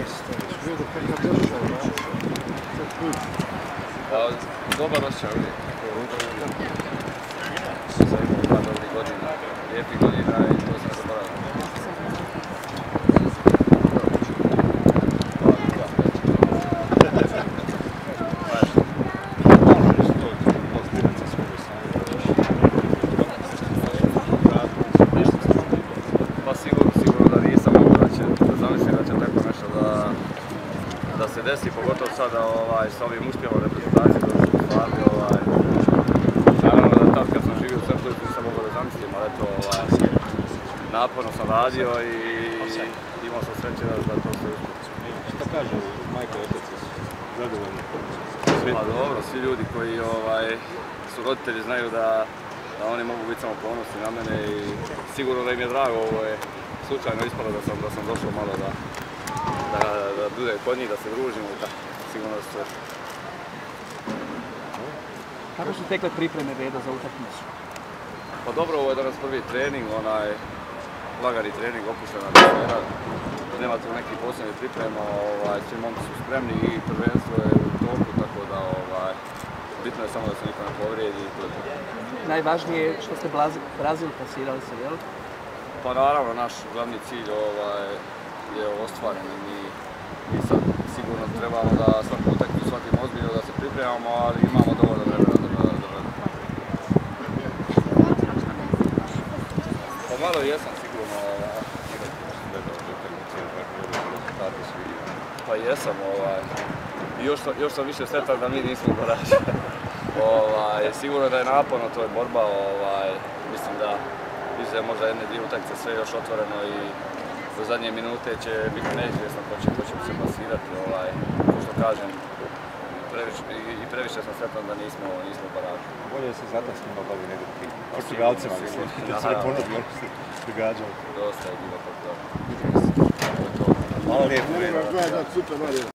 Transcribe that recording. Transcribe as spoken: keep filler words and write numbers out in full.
Dobar osjećaj uvijek. Sam imao par dobrih godina, lijepih godina i to sam zaboravio. Pa sigurno, sigurno da nisam mogu da će, da zamislim da će tako nešto da, da se desi, pogotovo sada ovaj, s ovim uspjehom reprezentacije da su stvarni. Ovaj, naravno da tad kad sam živio u Crnogorcu nisam mogao da zamislim, ali eto, ovaj, naporno sam radio i imao sam sreće da, da to se uspije. Šta kažu majka i otac, zadovoljni? Pa dobro, svi ljudi koji ovaj, su roditelji znaju da, da oni mogu biti samo ponosni na mene i sigurno da im je drago, ovo je slučajno ispalo da sam, da sam došao malo da, da, da bude kod njih, da se družimo i tako, sigurno da se. Kako su tekle pripreme Vedo za utakmicu? Pa dobro, ovo je danas prvi trening, onaj lagani trening, opuštena atmosfera. Nema tu nekih posebnih priprema, ovaj, svi momci su spremni i prvenstvo je u toku, tako da ovaj, bitno je samo da se niko ne povrijedi. Najvažnije je što ste Brazil pasirali se, jel? Pa naravno, naš glavni cilj ovaj, je ostvaren i mi, mi sad sigurno trebamo da svaku utakmicu shvatimo ozbiljno, da se pripremamo, ali imamo dovoljno vremena da vremena. Pa malo jesam sigurno. Pa jesam, ovaj, još, još sam više sretan da mi nismo u baraži. ovaj, sigurno da je naporno, to je borba, ovaj, mislim da iza možda jedne dvije utakmice sve još otvoreno i do zadnje minute će biti neizvjesno ko će, ko će se plasirati, ovaj, ko što kažem, previše, i, i previše sam sretan da nismo, nismo u baraži. Bolje da se zato s njima bavi nego ti Portugalcima, mislim, da se ne ponovi ono što se događalo. Dosta je bilo Portugal. Hvala lijepo.